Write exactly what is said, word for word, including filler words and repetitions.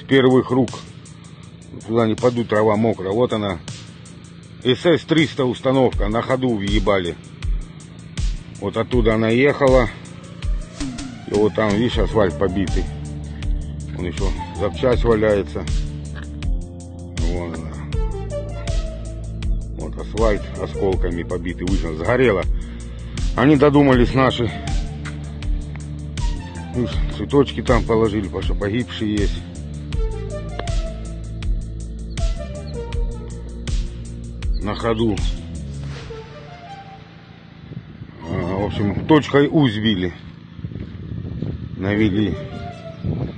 первых рук. Туда не падут, трава мокрая. Вот она. эс эс триста установка. На ходу въебали. Вот оттуда она ехала. И вот там, видишь, асфальт побитый. Он еще запчасть валяется. Вон она. Вот асфальт осколками побитый. Выжжен, сгорело. Они додумались наши. Видишь, цветочки там положили, потому что погибшие есть. На ходу. А, в общем, точкой У сбили. Навели.